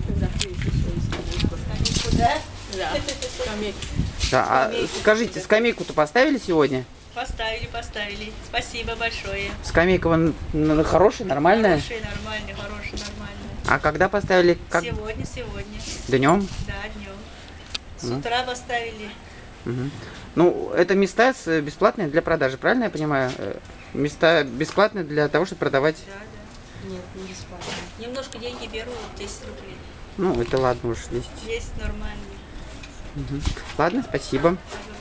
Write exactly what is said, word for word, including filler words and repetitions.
Да? Да. Скамейку. Да, а скажите, скамейку-то поставили сегодня? Поставили, поставили. Спасибо большое. Скамейка вон, ну, хорошая, нормальная? Хорошие, нормальные, хорошие, нормальные. А когда поставили? Как? Сегодня, сегодня. Днем? Да, днем. С Ну. утра поставили. Угу. Ну, это места с- бесплатные для продажи, правильно я понимаю? Э, Места бесплатные для того, чтобы продавать. Да, да. Нет, не бесплатно. Немножко деньги беру, десять рублей. Ну, это ладно уж, есть. Есть нормальные. Мгм. Ладно, спасибо. Пожалуйста.